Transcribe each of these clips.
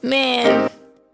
Man,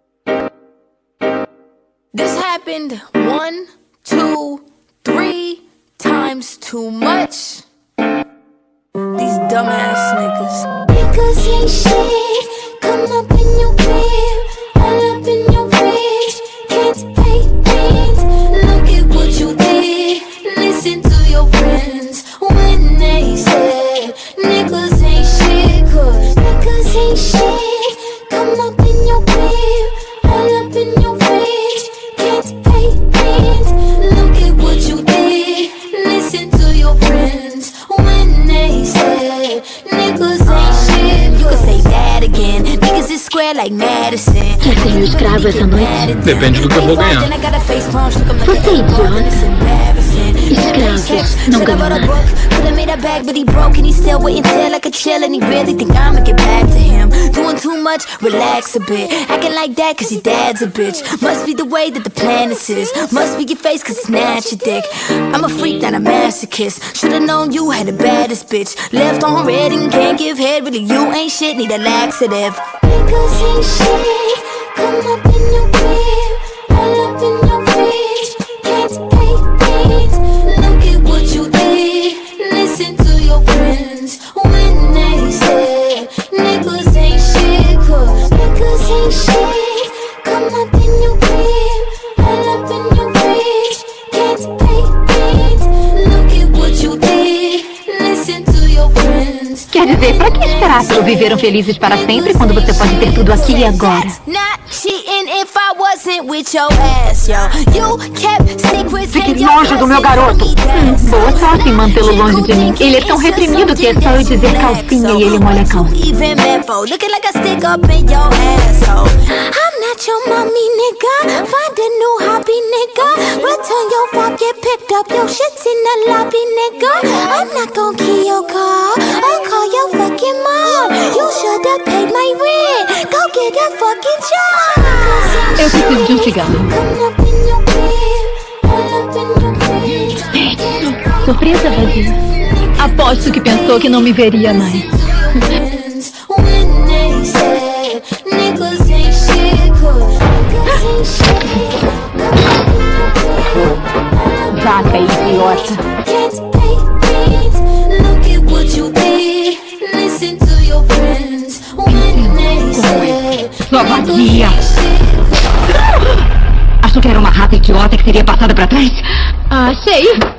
this happened 1, 2, 3 times too much. These dumbass niggas. Niggas ain't shit. Come up in your crib, all up in your fridge. Can't pay rent. Look at what you did. Listen to your friends when they said niggas ain't shit. 'Cause niggas ain't shit. Come up in your crib, all up in your fridge. Can't pay rent. Look at what you did. Listen to your friends when they said niggas ain't shit. You can say that again. Niggas is square like Madison. Quer ser meu escravo essa noite? Depende do que eu vou ganhar. Você é idiota. Escravo, não ganha nada. Could've made a bag, but he broke and he still waiting till like a chill. And he really think I'ma get back to him. Doing too much, relax a bit. Acting like that cause your dad's a bitch. Must be the way that the planet is. Must be your face cause it's not your dick. I'm a freak, not a masochist. Should've known you had the baddest bitch. Left on red and can't give head. Really you ain't shit, need a laxative. Niggas ain't shit. Come up in your crib, all up in your fridge. Can't pay rent. Look at what you did. Listen to your friends when they said niggas ain't shit. 'Cause niggas ain't shit. Come up in your crib, all up in your fridge. Can't pay rent. Look at what you did. Listen to your friends. Quer dizer, pra que esperar pelo viveram felizes para sempre quando você pode ter tudo aqui e agora? Fique longe do meu garoto. Boa sorte em mantê-lo longe de mim. Ele é tão reprimido que é só eu dizer calcinha e ele molha a calça. I'm not your mommy, nigga. Find a new hobby, nigga. Return your phone, get picked up. Your shit's in the lobby, nigga. I'm not gon' key your car. I'll call your fucking mom. You should've paid my rent. Go get a fucking job. Eu preciso de um cigarro. Come up in your crib, all up in your fridge. Surpresa vazia. Aposto que pensou que não me veria mais. Vaca idiota. Sua vadia. Achou que era uma rata idiota que seria passada pra trás? Achei.